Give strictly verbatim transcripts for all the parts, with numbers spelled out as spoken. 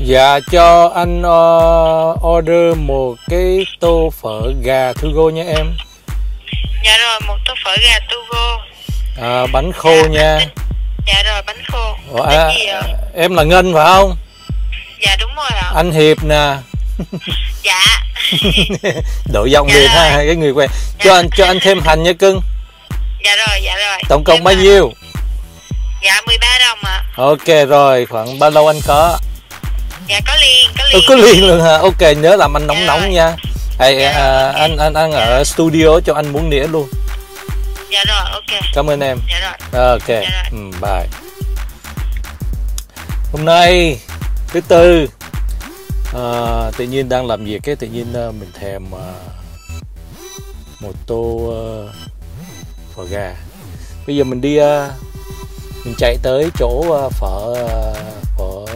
Dạ cho anh uh, order một cái tô phở gà to go nha em. Dạ rồi, một tô phở gà to go. À, bánh khô dạ, nha. Dạ rồi, bánh khô. Ủa, à, em là Ngân phải không? Dạ đúng rồi ạ. Anh Hiệp nè. Dạ. Đổi giọng liền ha, cái người quen. Dạ. Cho anh cho anh thêm hành nha cưng. Dạ rồi, dạ rồi. Tổng cộng bao nhiêu? Dạ mười ba đồng ạ. Ok rồi, khoảng bao lâu anh có? Dạ có liền, có liền. Ừ, có liền luôn hả? Ok, nhớ làm anh nóng dạ nóng rồi. Nha. Hey, dạ à, okay. anh anh anh dạ. Ở studio cho anh muốn đĩa luôn. Dạ rồi, ok. Cảm ơn em. Dạ rồi. Ok. Dạ rồi. Ừ, bye. Hôm nay thứ tư, à, tự nhiên đang làm việc cái tự nhiên uh, mình thèm uh, một tô uh, phở gà. Bây giờ mình đi uh, mình chạy tới chỗ uh, phở uh, phở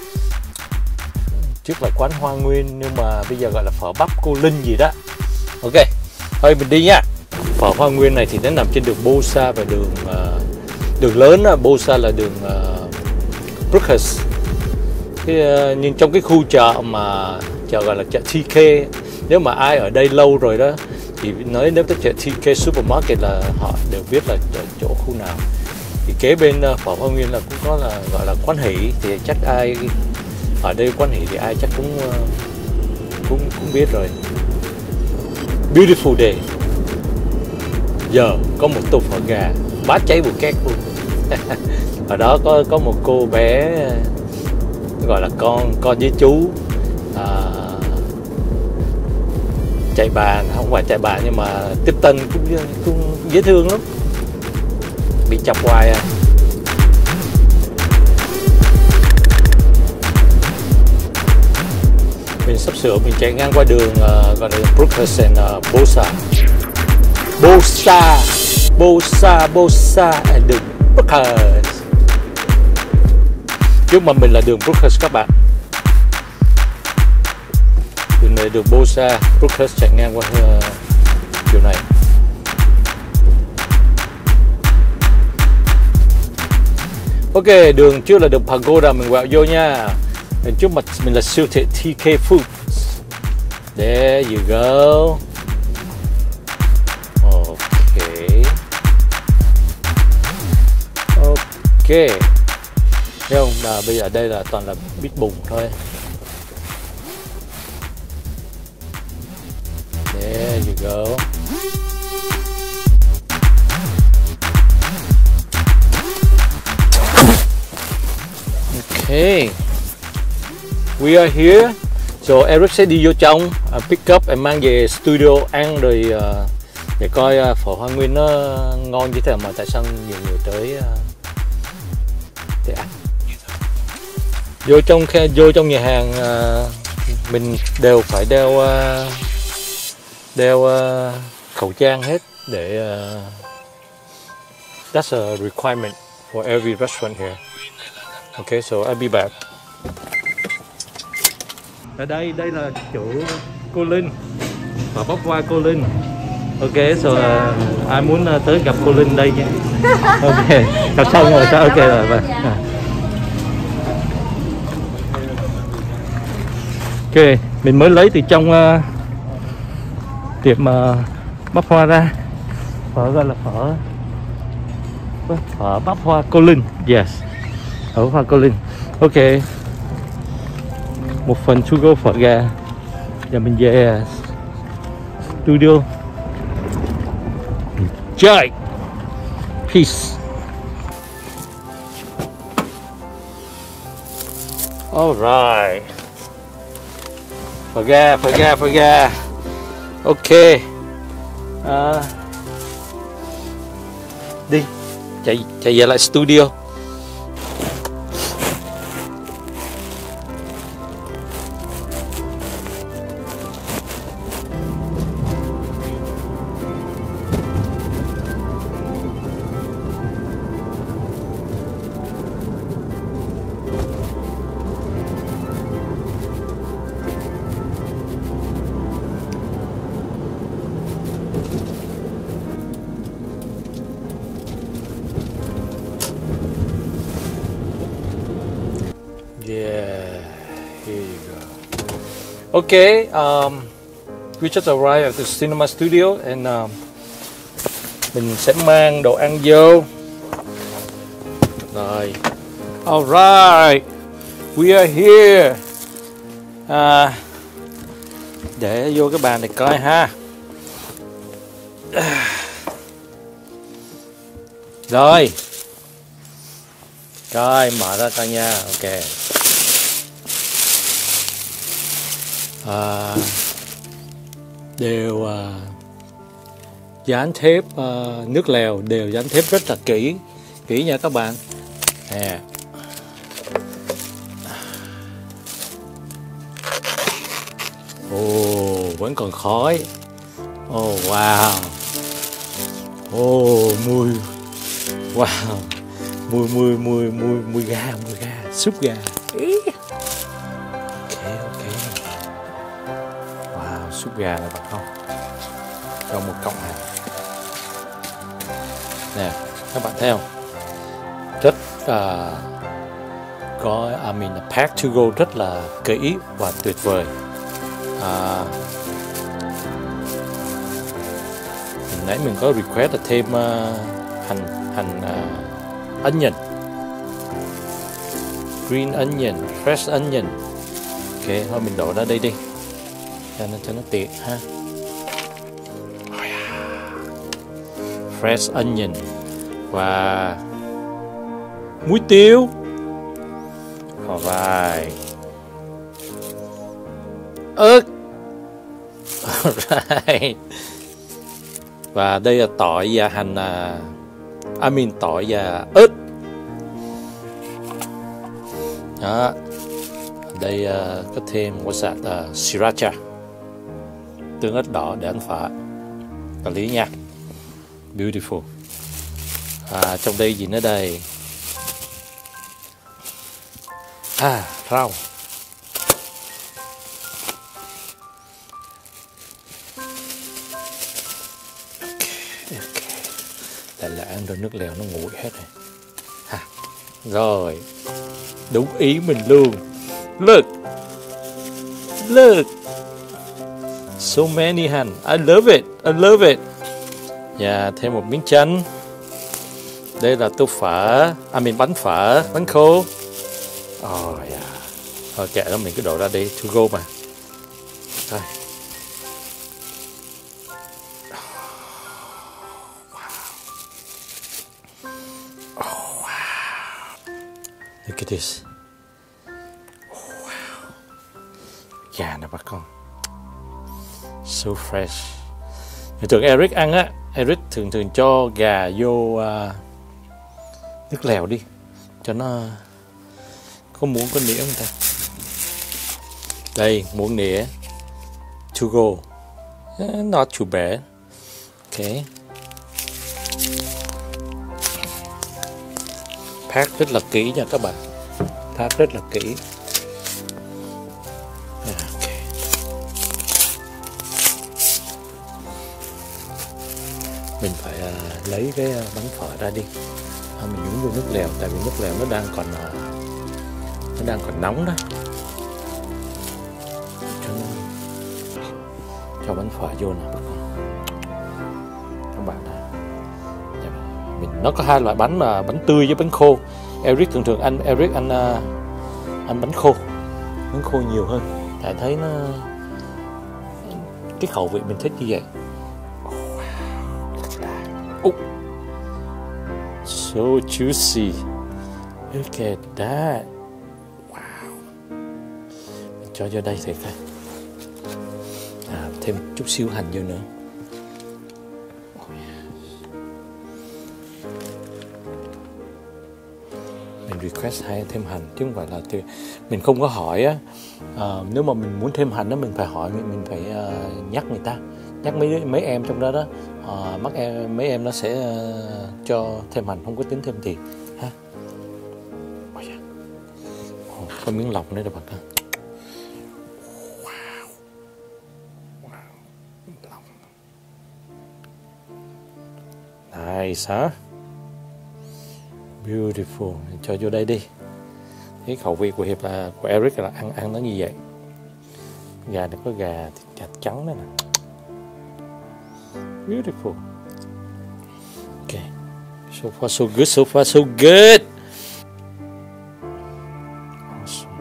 trước là quán Hoa Nguyên nhưng mà bây giờ gọi là phở bắp cô Linh gì đó. Ok, thôi mình đi nha. Phở Hoa Nguyên này thì nó nằm trên đường Bô Sa và đường uh, đường lớn đó. Bô Sa là đường uh, Brookhurst. Cái, uh, nhưng trong cái khu chợ mà chợ gọi là chợ tê ca, nếu mà ai ở đây lâu rồi đó thì nói nếu tới chợ tê ca Supermarket là họ đều biết là chỗ, chỗ khu nào. Thì kế bên uh, phở Hoa Nguyên là cũng có là gọi là quán Hỷ, thì chắc ai ở đây quán Hỷ thì ai chắc cũng uh, cũng cũng biết rồi. Beautiful day. Giờ có một tô phở gà bát cháy bùi két luôn. Ở đó có có một cô bé gọi là con con với chú à, chạy bàn, không phải chạy bàn nhưng mà tiếp tân cũng, cũng, cũng dễ thương lắm, bị chọc hoài à. Mình sắp sửa mình chạy ngang qua đường uh, gọi là Brookhurst and uh, Bô Sa. Bô Sa, Bô Sa, Bô Sa and đường Brookhurst. Trước mặt mình là đường Brookhurst các bạn. Đường này đường Bô Sa, Brookhurst chạy ngang qua uh, kiểu này. Ok, đường trước là đường Pagoda, mình quẹo vô nha. Đường trước mặt mình là siêu thị tê ca Foods. There you go. Ok. Ok. Thấy không? Là bây giờ ở đây là toàn là bít bùng thôi. There you go. Okay. We are here. So Eric sẽ đi vô trong uh, pick up and mang về studio ăn rồi uh, để coi uh, phở Hoa Nguyên nó ngon như thế nào mà tại sao nhiều người tới uh, để ăn. Vô trong vô trong nhà hàng uh, mình đều phải đeo uh, đeo uh, khẩu trang hết để uh, that's a requirement for every restaurant here. Okay, so I'll be back. Ở đây đây là chỗ cô Linh, phở bắp hoa cô Linh. Ok, so uh, ai muốn uh, tới gặp cô Linh đây nha. Ok, gặp xong rồi sao? Ok rồi. Và. Ok, mình mới lấy từ trong uh, tiệm uh, bắp hoa ra. Phở gọi là phở phở bắp hoa cô Linh. Yes, phở hoa cô Linh. Ok, một phần to go phở gà. Giờ mình về studio. Enjoy. Peace. Alright. Phở gà, phở gà, phở gà. Ok. À, đi. Chạy chạy về lại studio. Okay, um, we just arrived at the cinema studio and um, mình sẽ mang đồ ăn vô. Rồi, alright, we are here. À, để vô cái bàn này coi ha. Rồi, coi mở ra coi nha. Ok. À, đều uh, dán thép uh, nước lèo đều dán thép rất là kỹ kỹ nha các bạn nè. Ồ, vẫn còn khói. Ồ, oh, wow. Ồ, oh, mùi. Wow. Mùi mùi mùi mùi mùi gà, mùi gà, súp gà. Ý. Súp gà này bạn không? Cho một cọng này. Nè, các bạn thấy không? Rất uh, có, I mean, pack to go rất là kỹ và tuyệt vời. Uh, nãy mình có request là thêm uh, hành hành uh, onion, green onion, fresh onion. Ok, thôi mình đổ ra đây đi. Cho nó cho nó tiện ha. Fresh onion và muối tiêu. Alright. Ớt. Alright. Và đây là tỏi và hành à, I mean tỏi và ớt. Đó. Đây uh, có thêm what's that? Uh, sriracha. Tương ớt đỏ để ăn phở. Và lý nha. Beautiful. À, trong đây gì nữa đây? À, rau. Okay, okay. Lại là ăn rồi nước lèo nó nguội hết rồi. Ha. Rồi. Đúng ý mình luôn. Look. Look. So many hành. I love it. I love it. Và thêm một miếng chanh. Đây là tô phở. À mình bánh phở. Bánh khô. Oh yeah. Thôi kệ đó mình cứ đổ ra đi. To go mà. Thôi. Oh wow. Look at this. Oh wow. Gà nè bà con. So fresh. Thường Eric ăn á, Eric thường thường cho gà vô uh, nước lèo đi, cho nó có muỗng có nĩa không ta? Đây muỗng nĩa, to go, not too bad. Ok. Pack rất là kỹ nha các bạn, pack rất là kỹ. Mình phải uh, lấy cái uh, bánh phở ra đi. À, mình nhúng vô nước lèo, tại vì nước lèo nó đang còn uh, nó đang còn nóng đó. Cho, nó, cho bánh phở vô nè các bạn. Các bạn này. Mình nó có hai loại bánh mà bánh tươi với bánh khô. Eric thường thường ăn Eric ăn uh, ăn bánh khô, bánh khô nhiều hơn. Tại thấy nó cái khẩu vị mình thích như vậy. Oh, so juicy. Look at that. Wow. Mình cho vô đây thì coi. À, thêm chút xíu hành vô nữa. Oh, yeah. Mình request hay thêm hành chứ không phải là từ mình không có hỏi á. À, nếu mà mình muốn thêm hành đó mình phải hỏi, mình, mình phải uh, nhắc người ta, nhắc mấy mấy em trong đó đó. À, mắt em mấy em nó sẽ uh, cho thêm hành, không có tính thêm tiền ha. Oh yeah. Oh, có miếng lòng nữa đó bạn ơi. Wow. Wow. Lòng. Nice hả? Beautiful. Cho vô đây đi. Cái khẩu vị của Hiệp là của Eric là ăn ăn nó như vậy. Gà này có gà thịt gà trắng đây nè. Beautiful. Okay. So far so good, so far so good. Awesome.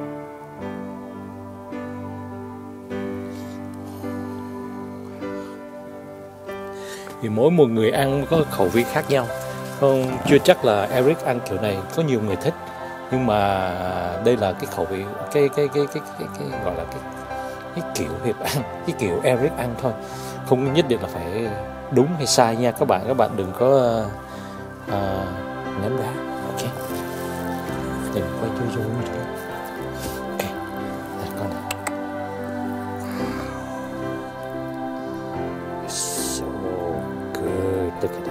Thì mỗi một người ăn có khẩu vị khác nhau. Không, chưa chắc là Eric ăn kiểu này có nhiều người thích, nhưng mà đây là cái khẩu vị, cái cái cái cái cái, cái gọi là cái cái kiểu Hiệp ăn, cái kiểu Eric ăn thôi, không nhất định là phải đúng hay sai nha các bạn. Các bạn đừng có uh, ném đá. Ok, đừng quay chơi vô như thế. Ok, đây con này. So good, look at that.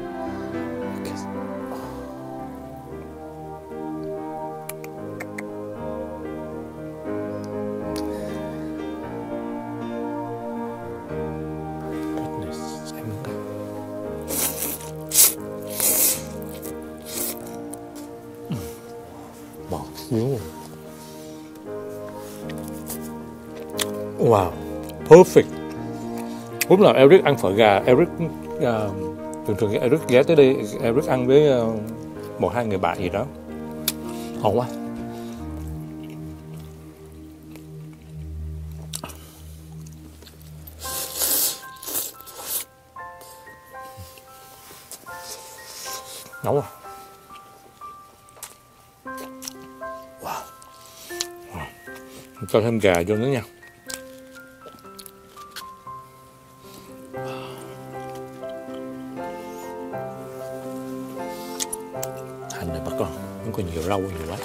Wow, perfect. Đúng là Eric ăn phở gà, Eric uh, thường thường Eric ghé tới đây, Eric ăn với uh, một hai người bạn gì đó, ngon quá. Nóng à. Wow. Wow. Cho thêm gà vô nữa nha. Hành này bà con, không có nhiều rau nhiều quá.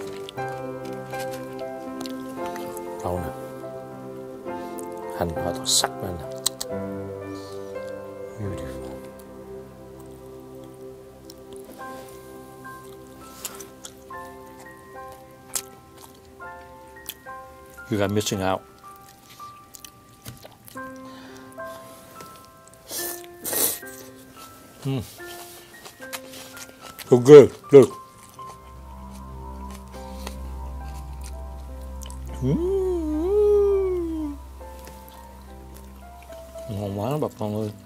Rau nè, hành họ to sắc lên nè. Beautiful. You are missing out. Mm. So good, look. Mm. Ngon quá bà con ơi.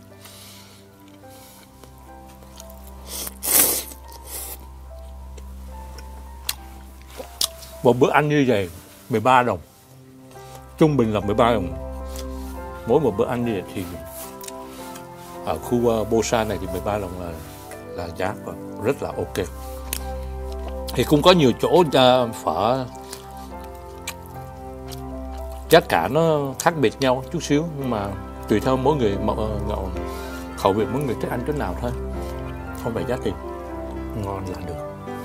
Một bữa ăn như vậy mười ba đồng. Trung bình là mười ba đồng. Mỗi một bữa ăn như vậy thì ở khu uh, Busan này thì mười ba đồng là là giá rất là ok. Thì cũng có nhiều chỗ uh, phở giá cả nó khác biệt nhau chút xíu, nhưng mà tùy theo mỗi người mà uh, khẩu vị mỗi người thích ăn chỗ nào thôi, không phải giá tiền, ngon là được.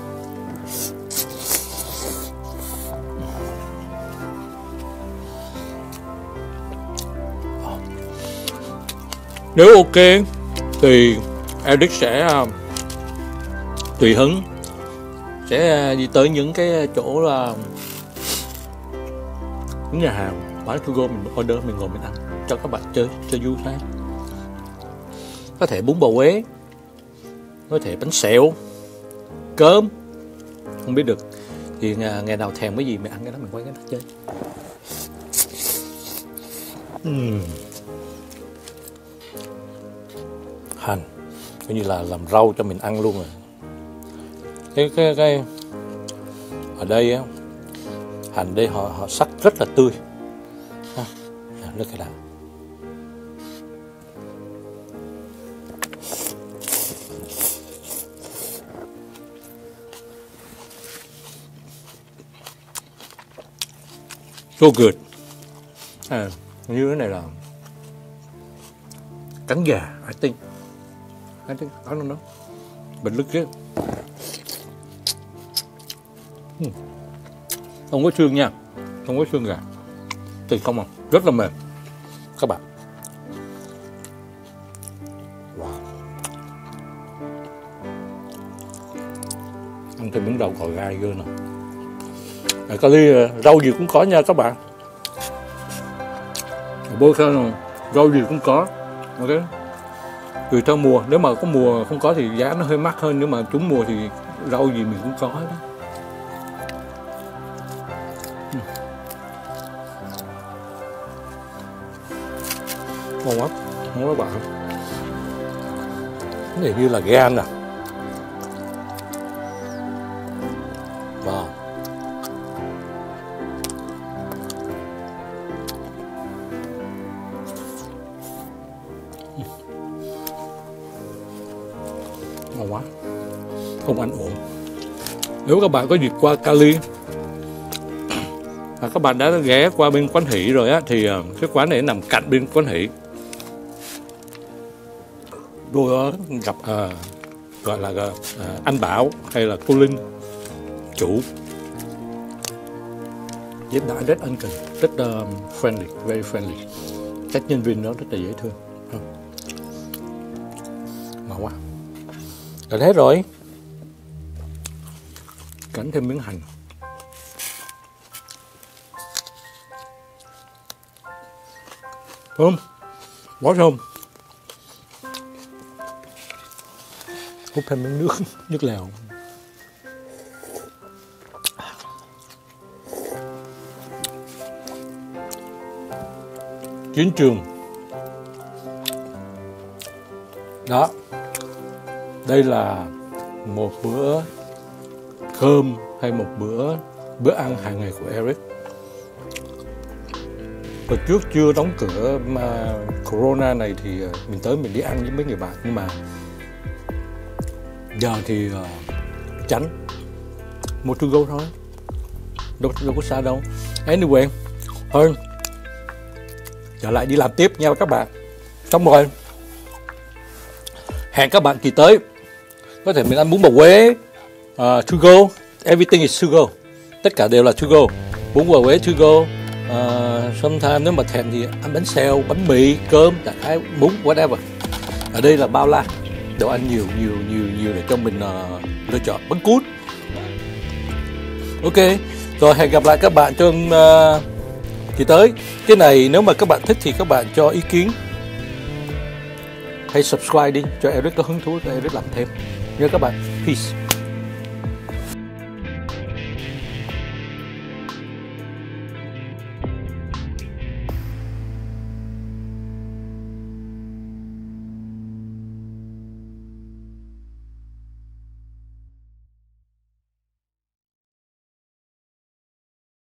Nếu ok thì Eric sẽ uh, tùy hứng sẽ uh, đi tới những cái chỗ là uh, những nhà hàng bán to go, mình order, mình ngồi mình ăn cho các bạn chơi cho vui thôi. Có thể bún bò Huế, có thể bánh xèo, cơm, không biết được. Thì uh, ngày nào thèm cái gì mình ăn cái đó, mình quay cái đó chơi. uhm. Hành coi như là làm rau cho mình ăn luôn rồi. Cái cái cái ở đây á, hành đây họ họ sắc rất là tươi. Ha, look at that. So good. À, như thế này là cánh gà, I think. I think, I don't know. But look good. Hmm. Không có xương nha, không có xương gà. Thì không à, rất là mềm các bạn. Wow. Ăn thêm miếng rau còi gai vô nè. À, có ly rau gì cũng có nha các bạn. Bôi sao rau gì cũng có. Ok. Tùy theo mùa, nếu mà có mùa không có thì giá nó hơi mắc hơn, nhưng mà trúng mùa thì rau gì mình cũng có hết đó. ngon quá, ngon các bạn. Cái này như là gan nè. Wow. Ngon quá, không ăn ổn. Nếu các bạn có dịp qua Cali và các bạn đã ghé qua bên Quán Hỷ rồi á, thì cái quán này nằm cạnh bên Quán Hỷ. Tôi gặp à, gọi là à, anh Bảo hay là cô Linh chủ, tiếp đãi rất ân cần, rất uh, friendly, very friendly. Các nhân viên đó rất là dễ thương. Ngon quá. Gần hết rồi. Cắn thêm miếng hành. Thơm, quá thơm. Hút thêm miếng nước, nước lèo. Chiến trường. Đó. Đây là một bữa cơm hay một bữa bữa ăn hàng ngày của Eric. Hồi trước chưa đóng cửa mà Corona này thì mình tới mình đi ăn với mấy người bạn, nhưng mà giờ thì uh, tránh, mua to go thôi, đâu, đâu có xa đâu. Anyway, thôi trở lại đi làm tiếp nha các bạn. Xong rồi, hẹn các bạn kỳ tới. Có thể mình ăn bún bò Huế, uh, to go, everything is to go, tất cả đều là to go. Bún bò Huế to go. Uh, sometimes nếu mà thèm thì ăn bánh xèo, bánh mì, cơm, đại khái bún, whatever. Ở đây là bao la, đồ ăn nhiều nhiều nhiều nhiều để cho mình uh, lựa chọn. Bánh cút. Ok, rồi hẹn gặp lại các bạn trong uh, kỳ tới. Cái này nếu mà các bạn thích thì các bạn cho ý kiến, hãy subscribe đi cho Eric có hứng thú, cho Eric làm thêm. Nhớ các bạn, peace.